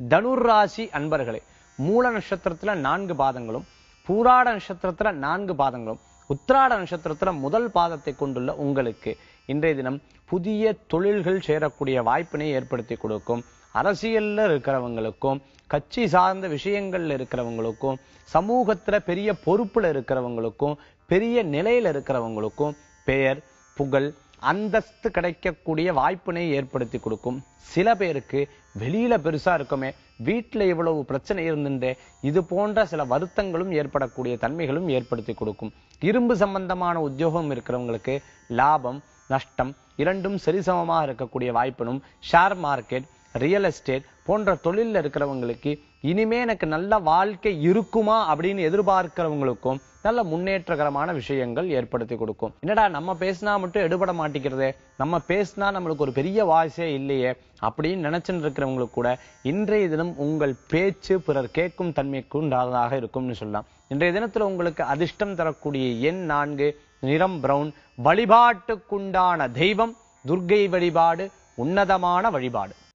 தனுர் ராசி அன்பர்களே, மூல நட்சத்திரத்துல 4 பாதங்களும், பூராட நட்சத்திரத்துல 4 பாதங்களும், உத்திராட நட்சத்திரத்துல முதல் பாதத்தை கொண்டுள்ள உங்களுக்கு இன்றைய தினம் புதிய தொழில்கள் சேரக்கூடிய வாய்ப்பினை ஏற்படுத்தி கொடுக்கும். அரசியல்ல இருக்கிறவங்களுக்கும், கட்சி சார்ந்த விஷயங்கள்ல இருக்கிறவங்களுக்கும், சமூகத்துல பெரிய பொறுப்புல இருக்கிறவங்களுக்கும், பெரிய நிலையில இருக்கிறவங்களுக்கும் பெயர், புகழ், அந்தஸ்து கிடைக்கக்கூடிய வாய்ப்பினை ஏற்படுத்தி கொடுக்கும். சில பேருக்கு வெளியில பெருசா இருக்குமே, வீட்டுல இவ்வளவு பிரச்சனை இருந்துட்டே இது போன்ற சில வருத்தங்களும் ஏற்படக்கூடிய தன்மைகளும் ஏற்படுத்தி கொடுக்கும். இரும்பு சம்பந்தமான உத்தியோகம் இருக்கிறவங்களுக்கு லாபம் நஷ்டம் இரண்டும் சரிசமமாக இருக்கக்கூடிய வாய்ப்பினும், ஷேர் மார்க்கெட், ரியல் எஸ்டேட் போன்ற தொழில இருக்கிறவங்களுக்கு இனிமே எனக்கு நல்ல வாழ்க்கை இருக்குமா அப்படின்னு எதிர்பார்க்கிறவங்களுக்கும் நல்ல முன்னேற்றகரமான விஷயங்கள் ஏற்படுத்தி கொடுக்கும். என்னடா நம்ம பேசினா மட்டும் எடுபட மாட்டேங்கிறதே, நம்ம பேசினா நம்மளுக்கு ஒரு பெரிய வாய்ஸே இல்லையே அப்படின்னு நினைச்சுட்டு இருக்கிறவங்களுக்கு கூட இன்றைய தினம் உங்கள் பேச்சு பிறர் கேட்கும் தன்மைக்கு உண்டானதாக இருக்கும்னு சொல்லலாம். இன்றைய தினத்துல உங்களுக்கு அதிர்ஷ்டம் தரக்கூடிய எண் 4, நிறம் பிரவுன். வழிபாட்டுக்குண்டான தெய்வம் துர்க்கை வழிபாடு, உன்னதமான வழிபாடு.